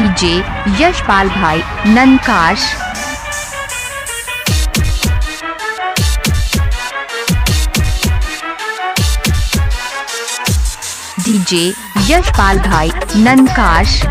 DJ Yashpal भाई ननकाश। DJ Yashpal भाई ननकाश।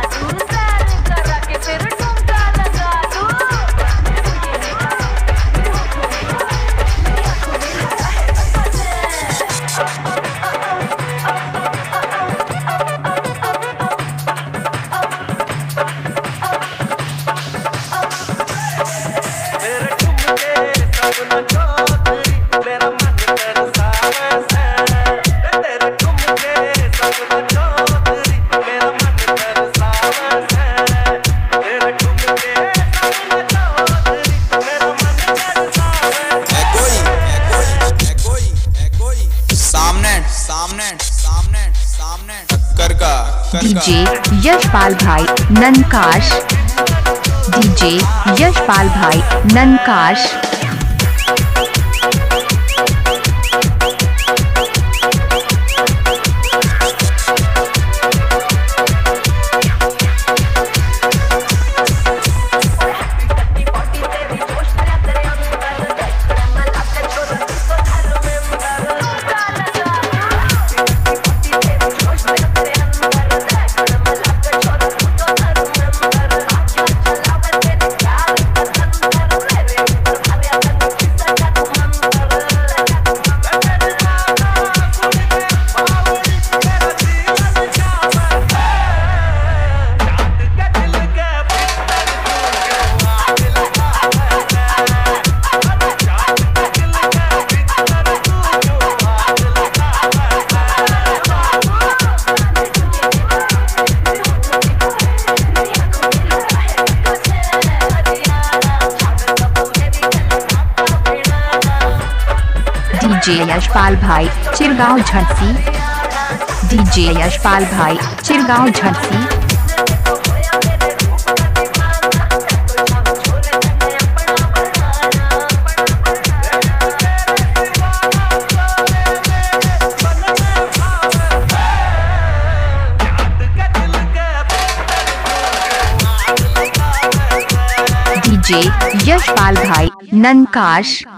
DJ Yashpal भाई ननकाश। डीजे यशपाल भाई ननकाश। डीजे यशपाल भाई चिरगांव झंसी। डीजे यशपाल भाई चिरगांव झंसी। डीजे यशपाल भाई ननकाश।